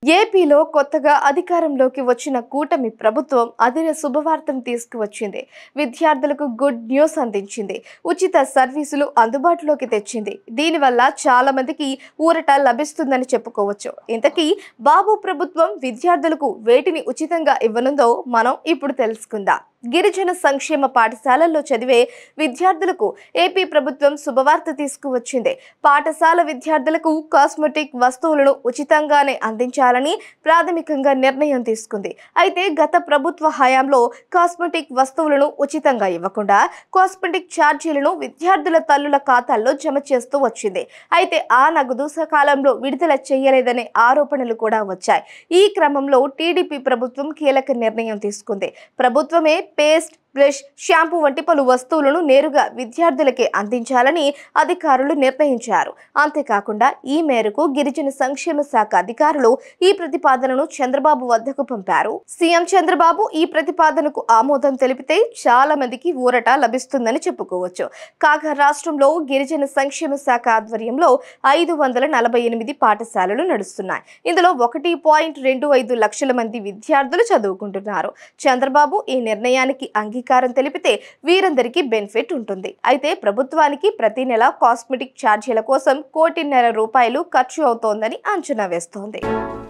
ఏపీలో కొత్తగా అధికారంలోకి వచ్చిన కూటమి ప్రభుత్వం అదిన శుభవార్తను తీసుకువచ్చింది. విద్యార్థులకు గుడ్ న్యూస్ అందించింది. ఉచిత సర్వీసులు అందుబాటులోకి తెచ్చింది. దీనివల్ల చాలా మందికి ఊరట లభిస్తుందని చెప్పుకోవచ్చు. ఇంతకీ బాబు ప్రభుత్వం విద్యార్థులకు వేటిని ఉచితంగా ఇవ్వనుందో మనం ఇప్పుడు తెలుసుకుందాం. గిరిజన సంక్షేమ పాఠశాలల్లో చదివే విద్యార్థులకు ఏపీ ప్రభుత్వం శుభవార్త తీసుకువచ్చింది. పాఠశాల విద్యార్థులకు కాస్మెటిక్ వస్తువులను ఉచితంగానే అందించాలని ప్రాథమికంగా నిర్ణయం తీసుకుంది. అయితే గత ప్రభుత్వ హయాంలో కాస్మెటిక్ వస్తువులను ఉచితంగా ఇవ్వకుండా కాస్మెటిక్ ఛార్జీలను విద్యార్థుల తల్లుల ఖాతాల్లో జమ చేస్తూ వచ్చింది. అయితే ఆ నగదు సకాలంలో విడుదల చేయలేదనే ఆరోపణలు కూడా వచ్చాయి. ఈ క్రమంలో టీడీపీ ప్రభుత్వం కీలక నిర్ణయం తీసుకుంది. ప్రభుత్వమే పేస్ట్, బ్రష్, షాంపూ వంటి పలు వస్తువులను నేరుగా విద్యార్థులకే అందించాలని అధికారులు నిర్ణయించారు. అంతేకాకుండా ఈ మేరకు గిరిజన సంక్షేమ శాఖ అధికారులు ఈ ప్రతిపాదనను చంద్రబాబు వద్దకు పంపారు. సీఎం చంద్రబాబు ఈ ప్రతిపాదనకు ఆమోదం తెలిపితే చాలా మందికి ఊరట లభిస్తుందని చెప్పుకోవచ్చు. కాగా రాష్ట్రంలో గిరిజన సంక్షేమ శాఖ ఆధ్వర్యంలో 548 పాఠశాలలు నడుస్తున్నాయి. ఇందులో 1.25 లక్షల మంది విద్యార్థులు చదువుకుంటున్నారు. చంద్రబాబు ఈ నిర్ణయానికి అంగీకారం తెలిపితే వీరందరికీ బెనిఫిట్ ఉంటుంది. అయితే ప్రభుత్వానికి ప్రతి నెల కాస్మెటిక్ ఛార్జీల కోసం 1.5 కోటి రూపాయలు ఖర్చు అవుతోందని అంచనా వేస్తోంది.